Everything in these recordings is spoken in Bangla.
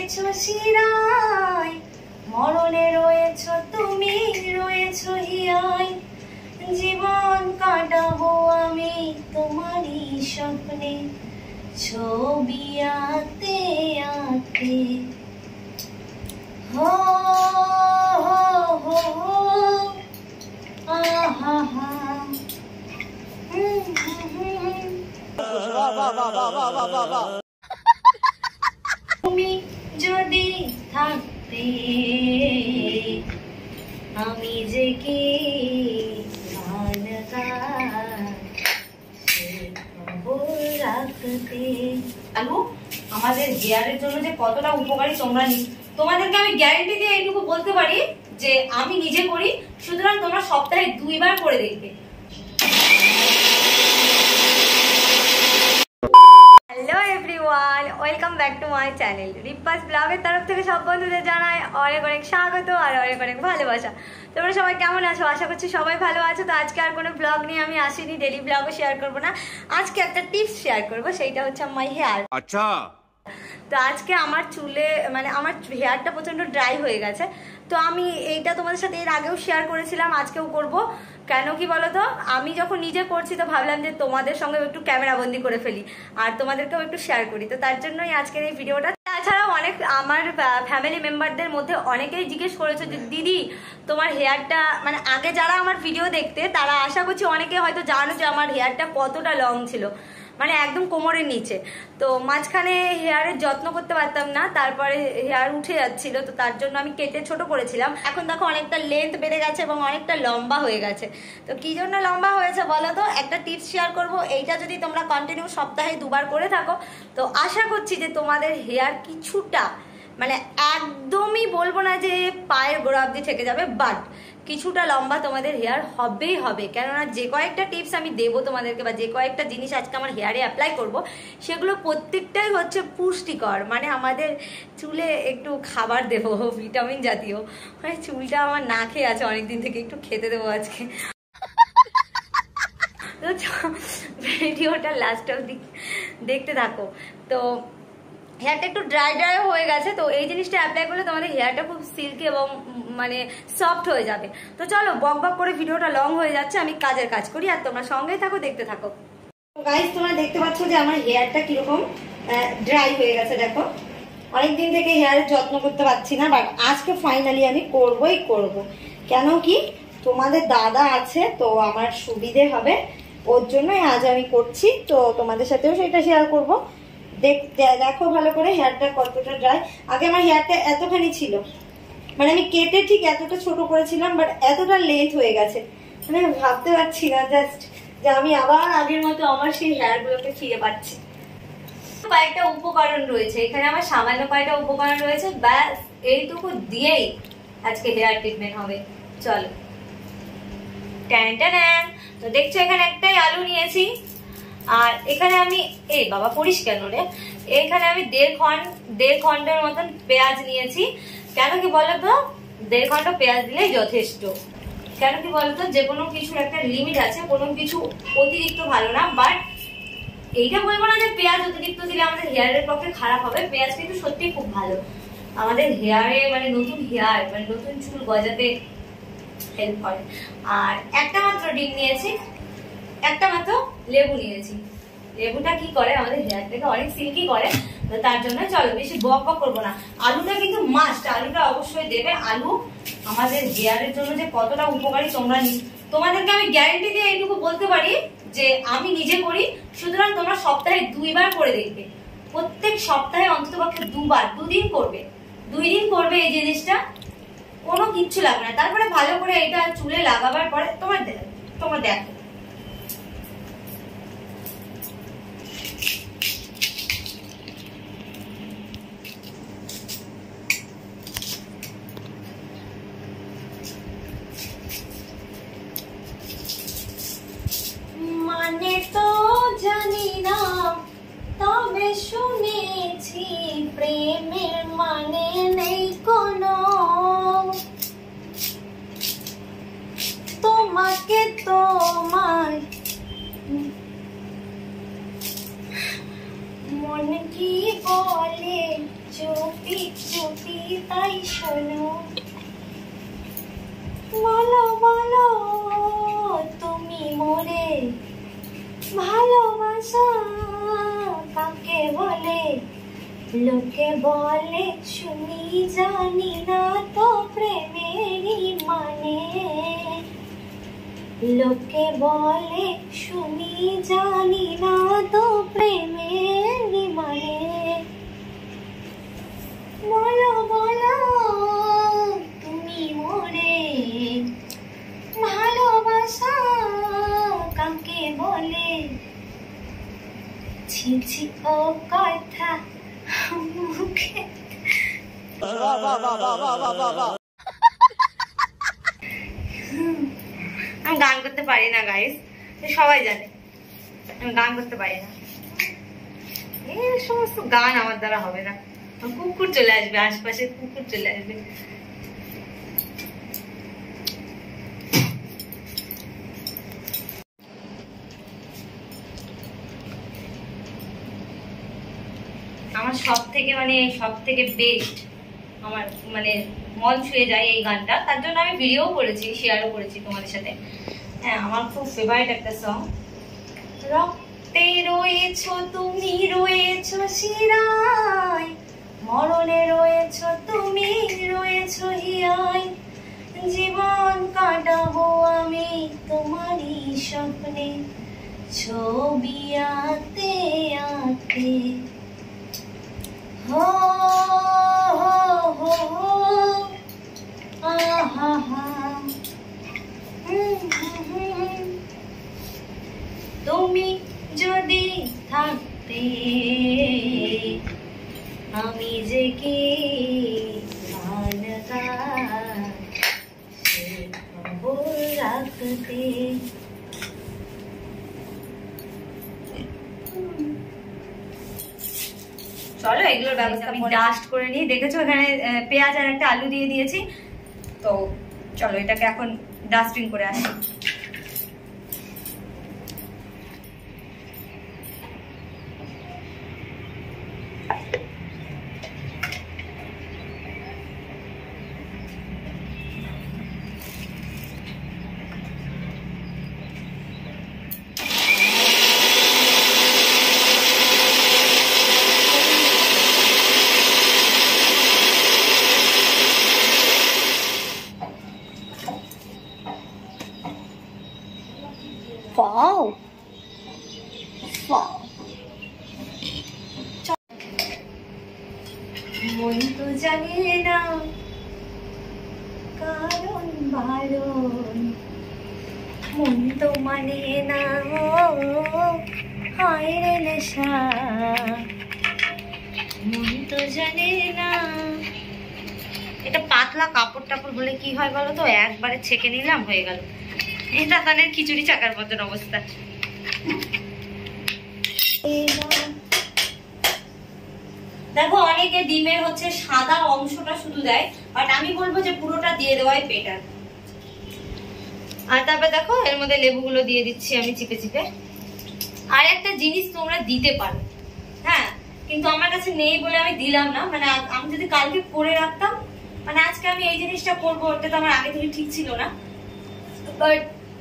রয়েছ শিরায়, মরণে রয়েছ তুমি, রয়েছ হিয়ায়। জীবন কাটাবো আমি তোমারই স্বপ্নে, ছবি আঁকতে আঁকতে। হো হো হো আহা হা। তুমি যদি থাকতে আমি যে কি আলু আমাদের হেয়ারের জন্য যে কতটা উপকারী তোমরা তোমাদেরকে আমি গ্যারান্টি দিয়ে এইটুকু বলতে পারি যে আমি নিজে করি, সুতরাং তোমরা সপ্তাহে 2 বার করে দেখবে। Hello everyone, welcome back to my channel. রিপ্পাস ব্লগের তরফ থেকে সব বন্ধুদের জানাই অনেক অনেক স্বাগত আর অনেক অনেক ভালোবাসা। তোমরা সবাই কেমন আছো? আশা করছি সবাই ভালো আছো। তো আজকে আর কোনো ব্লগ নিয়ে আমি আসিনি, ডেলি ব্লগও শেয়ার করবো না। আজকে একটা টিপস শেয়ার করবো, সেইটা হচ্ছে মাই হেয়ার। আচ্ছা, তো আজকে আমার চুলে মানে আমার হেয়ারটা প্রচন্ড ড্রাই হয়ে গেছে। তো আমি এইটা তোমাদের সাথে এর আগেও শেয়ার করেছিলাম, আজকেও করব। কেন কি বলতো, আমি যখন নিজে করছি তো ভাবলাম যে তোমাদের সঙ্গে একটু ক্যামেরা বন্দি করে ফেলি আর তোমাদেরকেও একটু শেয়ার করি। তো তার জন্যই আজকের এই ভিডিওটা। তাছাড়াও অনেক আমার ফ্যামিলি মেম্বারদের মধ্যে অনেকেই জিজ্ঞেস করেছে যে দিদি তোমার হেয়ারটা, মানে আগে যারা আমার ভিডিও দেখতে তারা আশা করছি অনেকে হয়তো জানো যে আমার হেয়ারটা কতটা লং ছিল, মানে একদম কোমরের নিচে। তো মাঝখানে হেয়ারের যত্ন করতে পারতাম না, তারপরে হেয়ার উঠে যাচ্ছিল, তো তার জন্য আমি কেটে ছোট করেছিলাম। এখন দেখো অনেকটা লেন্থ বেড়ে গেছে এবং অনেকটা লম্বা হয়ে গেছে। তো কি জন্য লম্বা হয়েছে বলো তো? একটা টিপস শেয়ার করব, এইটা যদি তোমরা কন্টিনিউ সপ্তাহে 2 বার করে থাকো তো আশা করছি যে তোমাদের হেয়ার কিছুটা, মানে একদমই বলবো না যে পায়ের গোড়া অব্দি থেকে যাবে, বাট কিছুটা লম্বা তোমাদের হেয়ার হবেই হবে। কেননা যে কয়েকটা টিপস আমি দেবো তোমাদেরকে বা যে কয়েকটা জিনিস আজকে আমার হেয়ারে অ্যাপ্লাই করব, সেগুলো প্রত্যেকটাই হচ্ছে পুষ্টিকর। মানে আমাদের চুলে একটু খাবার দেবো, ভিটামিন জাতীয়। মানে চুলটা আমার না খেয়ে আছে অনেকদিন থেকে, একটু খেতে দেবো আজকে। ভিডিওটা লাস্ট অবধি দেখতে থাকো। তো হেয়ারটা একটু ড্রাই হয়ে গেছে, তো এই জিনিসটা অ্যাপ্লাই করলে তোমাদের হেয়ারটা খুব সিল্কি এবং মানে সফট হয়ে যাবে। তো চলো, বক বক করে ভিডিওটা লং হয়ে যাচ্ছে, আমি কাজের কাজ করি আর তোমরা সঙ্গেই থাকো, দেখতে থাকো। গাইস, তোমরা দেখতে পাচ্ছ যে আমার হেয়ারটা কিরকম ড্রাই হয়ে গেছে। দেখো, অনেকদিন থেকে হেয়ারের যত্ন করতে পারছি না, বাট আজকে ফাইনালি আমি করবই করব। কেন কি, তোমাদের দাদা আছে তো আমার সুবিধে হবে, ওর জন্যই আজ আমি করছি। তো তোমাদের সাথেও সেটা শেয়ার করবো। দেখো ভালো করে হেয়ারটা কতটা ড্রাই। আগে আমার হেয়ারটা এতখানি ছিল, মানে আমি কেটে ঠিক এতটা ছোট করেছিলাম, বাট এতটা লেন্থ হয়ে গেছে, মানে ভাবতে পারছি না জাস্ট যে আমি আবার আগের মতো আমার সেই হেয়ার গুলোকে ফিরে পাচ্ছি। কয়েকটা উপকরণ রয়েছে এখানে, আমার সামান্য কয়েকটা উপকরণ রয়েছে, ব্যাস এইটুকু দিয়েই আজকে হেয়ার ট্রিটমেন্ট হবে। চলো। তো দেখছো এখানে একটাই আলু নিয়েছি, আর এখানে আমি এই বাবা পড়িস কেন রে, এখানে আমি দেড় খন্ডের মতন পেঁয়াজ নিয়েছি। কেন কি বলতো, 1.5 খন্ড পেঁয়াজ দিলেই যথেষ্ট। কেন কি বলতো, যে কোনো কিছুর একটা লিমিট আছে, কোনো কিছু অতিরিক্ত ভালো না। বাট এইটা বলবো না যে পেঁয়াজ অতিরিক্ত দিলে আমাদের হেয়ারের পক্ষে খারাপ হবে। পেঁয়াজ কিন্তু সত্যি খুব ভালো আমাদের হেয়ারে, মানে নতুন হেয়ার, মানে নতুন চুল গজাতে হেল্প করে। আর একটা মাত্র ডিম নিয়েছি, একটা মাত্র লেবু নিয়েছি। লেবুটা কি করে, আমাদের হেয়ারটাকে অনেক সিল্কি করে। তো তার জন্য চলো বেশি বক বক করবো না। আলুটা কিন্তু মাস্ট, আলুটা অবশ্যই দেবে। আলু আমাদের হেয়ারের জন্য যে কতটা উপকারী তোমাদেরকে আমি গ্যারান্টি দিয়ে এইটুকু বলতে পারি যে আমি নিজে করি, সুতরাং তোমরা সপ্তাহে 2 বার করে দেখবে। প্রত্যেক সপ্তাহে অন্ততপক্ষে 2 বার, 2 দিন করবে, 2 দিন করবে এই জিনিসটা, কোনো কিচ্ছু লাগবে না। তারপরে ভালো করে এটা চুলে লাগাবার পরে তোমরা দেখো মানে তো জানি না, তবে শুনেছি প্রেমের মানে নেই কোনো, তোমাকে তোমার মন কি বলে চুপি লোকে বলে শুনি জানি না তো প্রেমেরই মানে, লোকে বলে শুনি জানি না তো প্রেমেরই মানে, বলো বলো তুমি মোরে ভালোবাসা কাকে বলে, ছি ছি ও কথা মুখে। আমি গান করতে পারি না গাইস, সবাই জানে আমি গান করতে পারি না। এই সমস্ত গান আমার দ্বারা হবে না। কুকুর চলে আসবে, আশপাশে কুকুর চলে আসবে। আমার সব থেকে বেস্ট, আমার মন ছুঁয়ে যায় এই গানটা। তার জন্য আমি ভিডিও করেছি, শেয়ারও করেছি তোমাদের সাথে। হ্যাঁ, আমার খুব ফেভারিট একটা সং। রক্তে রয়েছো তুমি, রয়েছো শিরায়, মরণে রয়েছো তুমি, রয়েছো হিয়ায়, জীবন কাটাবো আমি তোমারই স্বপ্নে, ছবি আঁকতে আঁকতে। हो हो आहा हा, তুমি যদি থাকতে আমি যে কি গান গাই খবর রাখতে। চলো এগুলোর ব্যবস্থা আমি ডাস্ট করে নিই। দেখেছো এখানে পেঁয়াজ আর একটা আলু দিয়ে দিয়েছি, তো চলো এটাকে এখন ডাস্টিং করে আসি। Wow. Wow. মন তো জানে না কারণ বারণ, মন তো মানে না হায় রে নেশা, মন তো জানে না। এটা পাতলা কাপড় টাপড় বলে কি হয় বলো তো, একবারে ছেঁকে নিলাম হয়ে গেল। এটা কানের খিচুড়ি চাকার মতন অবস্থা। দেখো অনেকে ডিমের সাদা অংশটা শুধু দেয়, বাট আমি বলবো যে পুরোটা দিয়ে দেওয়াই বেটার। আর তারপরে দেখো এর মধ্যে লেবুগুলো দিয়ে দিচ্ছি আমি চিপে চিপে। আর একটা জিনিস তোমরা দিতে পারো, হ্যাঁ, কিন্তু আমার কাছে নেই বলে আমি দিলাম না। আমি যদি কালকে করে রাখতাম, আজকে আমি এই জিনিসটা করবো, ওটা তো আমার আগে থেকে ঠিক ছিল না, বাট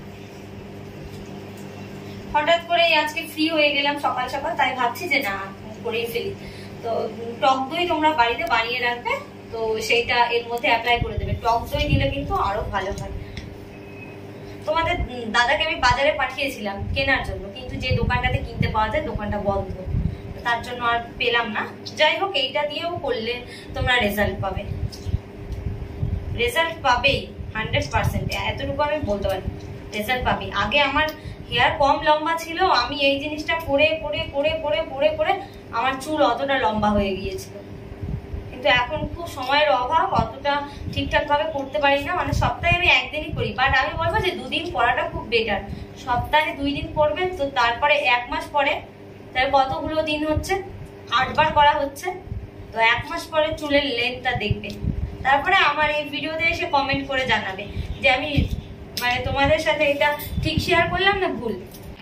হঠাৎ করে আজকে ফ্রি হয়ে গেলাম সকাল সকাল, তাই ভাবছি যে না করেই ফেলি। তো টক দই তোমরা বাড়িতে বানিয়ে রাখবে, তো সেইটা এর মধ্যে অ্যাপ্লাই করে দেবে। টক দই দিলে কিন্তু আরো ভালো হয়। তোমাদের দাদাকে আমি বাজারে পাঠিয়েছিলাম কেনার জন্য, কিন্তু যে দোকানটাতে কিনতে পাওয়া যায় দোকানটা বন্ধ, তার জন্য আর পেলাম না। যাই হোক, এইটা দিয়েও করলে তোমরা রেজাল্ট পাবে, রেজাল্ট পাবেই 100%। এতটুকু আমি বলতে পারি, রেজাল্ট পাবে। আগে আমার হেয়ার কম লম্বা ছিল, আমি এই জিনিসটা করে করে করে করে করে করে আমার চুল অতটা লম্বা হয়ে গিয়েছিল, কিন্তু এখন খুব সময়ের অভাব, অতটা ঠিকঠাক ভাবে করতে পারি না। সপ্তাহে আমি একদিনই করি, বাট আমি বলবো যে 2 দিন করাটা খুব বেটার। সপ্তাহে 2 দিন করবেন, তো তারপরে 1 মাস পরে, তার কতগুলো দিন হচ্ছে, 8 বার করা হচ্ছে, তো 1 মাস পরে চুলের লেন্থটা দেখবে। তারপরে আমার এই ভিডিওতে এসে কমেন্ট করে জানাবে যে আমি তোমাদের সাথে এটা ঠিক শেয়ার করলাম না ভুল।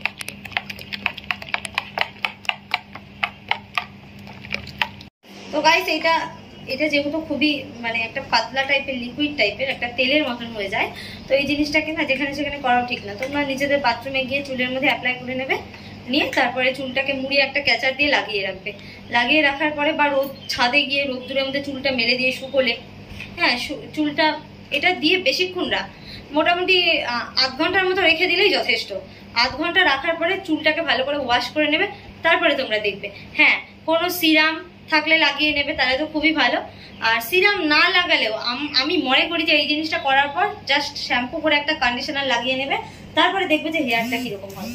তো গাইস এটা যেহেতু খুবই একটা পাতলা টাইপের, লিকুইড টাইপের, একটা তেলের মতন হয়ে যায়, তো এই জিনিসটাকে না যেখানে সেখানে করাও ঠিক না। তোমরা নিজেদের বাথরুমে গিয়ে চুলের মধ্যে অ্যাপ্লাই করে নেবে, নিয়ে তারপরে চুলটাকে মুড়িয়ে একটা ক্যাচার দিয়ে লাগিয়ে রাখবে। লাগিয়ে রাখার পরে বা রোদ ছাদে গিয়ে রোদ্দুরের মধ্যে চুলটা মেলে দিয়ে শুকোলে, হ্যাঁ চুলটা এটা দিয়ে বেশিক্ষণ মোটামুটি আধ ঘন্টার মতো রেখে দিলেই যথেষ্ট। আধ ঘন্টা রাখার পরে চুলটাকে ভালো করে ওয়াশ করে নেবে, তারপরে তোমরা দেখবে। হ্যাঁ, কোনো সিরাম থাকলে লাগিয়ে নেবে, তাহলে তো খুবই ভালো। আর সিরাম না লাগালেও আমি মনে করি যে এই জিনিসটা করার পর জাস্ট শ্যাম্পু করে একটা কন্ডিশনার লাগিয়ে নেবে, তারপরে দেখবে যে হেয়ারটা কিরকম হয়।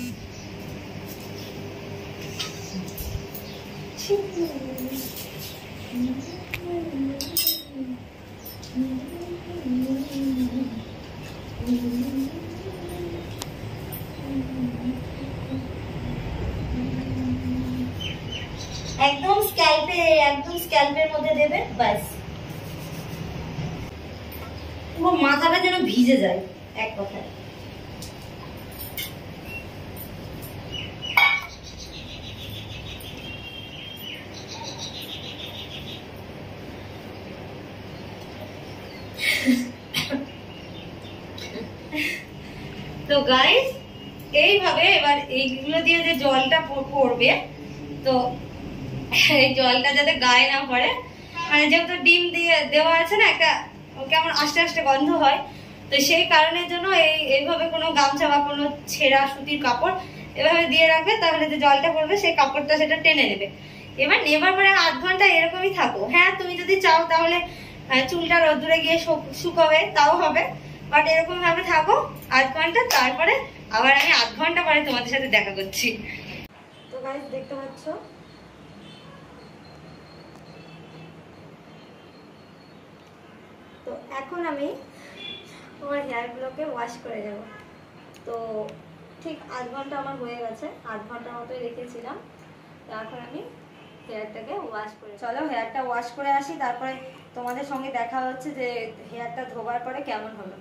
একদম স্ক্যাল্পের মধ্যে দেবে, বাস পুরো মাথাটা যেন ভিজে যায় এক কথায়। তো গাইস এইভাবে এবার এইগুলো দিয়ে যে জলটা পড়বে, তো এই জলটা যাতে গায়ে না পড়ে, মানে যেহেতু ডিম দিয়ে দেওয়া আছে না, একটা কেমন আস্তে আস্তে গন্ধ হয়, তো সেই কারণের জন্য এইভাবে কোনো গামছা বা কোনো ছেঁড়া সুতির কাপড় এভাবে দিয়ে রাখবে, তাহলে যে জলটা পড়বে সেই কাপড়টা সেটা টেনে নেবে। এবার নেবার পরে আধ ঘন্টা এরকমই থাকো। হ্যাঁ, তুমি যদি চাও তাহলে চুলটা রোদ্দুরে গিয়ে শুকাবে, তাও হবে, বাট এরকম ভাবে থাকো আধ ঘন্টা, তারপরে আবার আমি আধ ঘন্টা পরে তোমাদের সাথে দেখা করছি। তো গাইস দেখতে পাচ্ছ তো এখন আমি আমার হেয়ারগুলোকে ওয়াশ করে যাব। তো ঠিক আধ ঘন্টা আমার হয়ে গেছে, আধ ঘন্টা মতোই রেখেছিলাম। তো এখন আমি হেয়ারটাকে ওয়াশ করে, চলো হেয়ারটা ওয়াশ করে আসি, তারপরে তোমাদের সঙ্গে দেখা হচ্ছে যে হেয়ারটা ধোবার পরে কেমন হলো।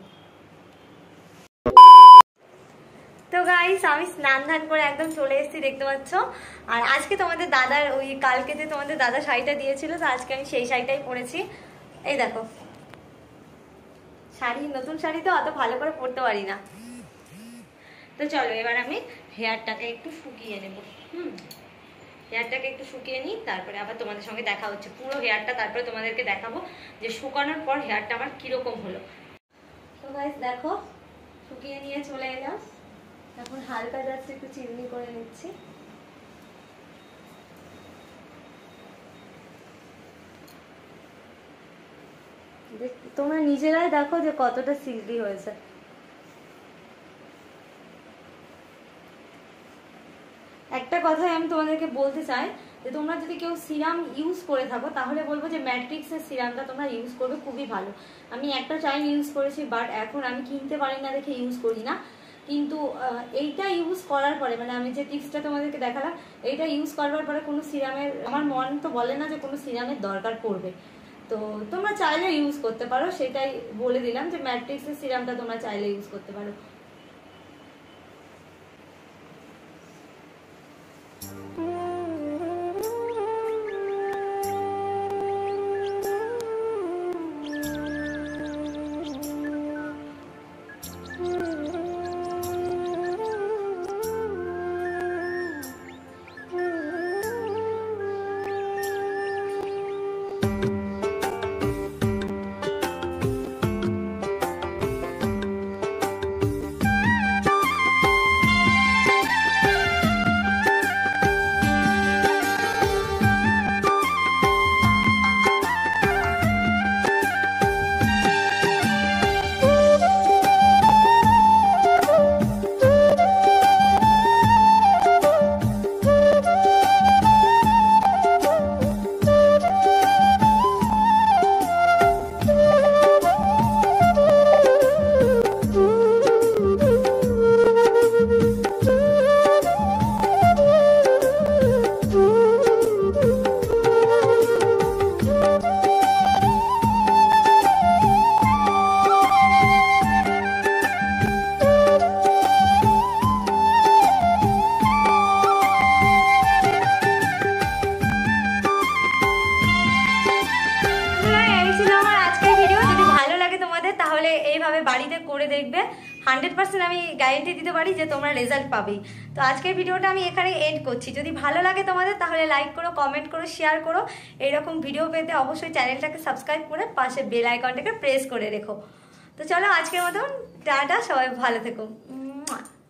তো গাইস আমি স্নান ধান করে একদম চলে এসেছি, দেখতে পাচ্ছ। আর আজকে তোমাদের দাদার ওই কালকে যে তোমাদের দাদা শাড়িটা দিয়েছিল, তো আজকে আমি সেই শাড়িটাই পরেছি। এই দেখো শাড়ি, নতুন শাড়ি তো অত ভালো করে পরতে পারি না। তো চলো এবার আমি হেয়ারটাকে একটু শুকিয়ে নেব। হেয়ারটাকে একটু শুকিয়ে নিই, তারপরে আবার তোমাদের সঙ্গে দেখা হচ্ছে পুরো হেয়ারটা, তারপরে তোমাদেরকে দেখাবো যে শুকানোর পর হেয়ারটা আমার কিরকম হলো। তো গাইস দেখো শুকিয়ে নিয়ে চলে এলাম, এখন হালকা জাস্ট একটু চিরুনি করে নিচ্ছি। তোমরা নিজেরাই দেখো যে কতটা সিল্কি হয়েছে। একটা কথাই আমি তোমাদেরকে বলতে চাই যে তোমরা যদি কেউ সিরাম ইউজ করে থাকো, তাহলে বলবো যে ম্যাট্রিক্সের সিরামটা তোমরা ইউজ করবে, খুবই ভালো। আমি একটা টাইম ইউজ করেছি, বাট এখন আমি কিনতে পারি না দেখে ইউজ করি না। কিন্তু এইটা ইউজ করার পরে, মানে আমি যে টিপসটা তোমাদেরকে দেখালাম, এইটা ইউজ করার পরে কোনো সিরামের, আমার মন তো বলে না যে কোনো সিরামের দরকার পড়বে। তো তোমরা চাইলে ইউজ করতে পারো, সেটাই বলে দিলাম যে ম্যাট্রিক্সের সিরামটা তোমরা চাইলে ইউজ করতে পারো। তাহলে এইভাবে বাড়িতে করে দেখবে, 100% আমি গ্যারেন্টি দিতে পারি যে তোমরা রেজাল্ট পাবেই। তো আজকের ভিডিওটা আমি এখানে এন্ড করছি। যদি ভালো লাগে তোমাদের তাহলে লাইক করো, কমেন্ট করো, শেয়ার করো। এরকম ভিডিও পেতে অবশ্যই চ্যানেলটাকে সাবস্ক্রাইব করে পাশে বেল আইকনটাকে প্রেস করে রেখো। তো চলো আজকের মতন টাটা, সবাই ভালো থেকো।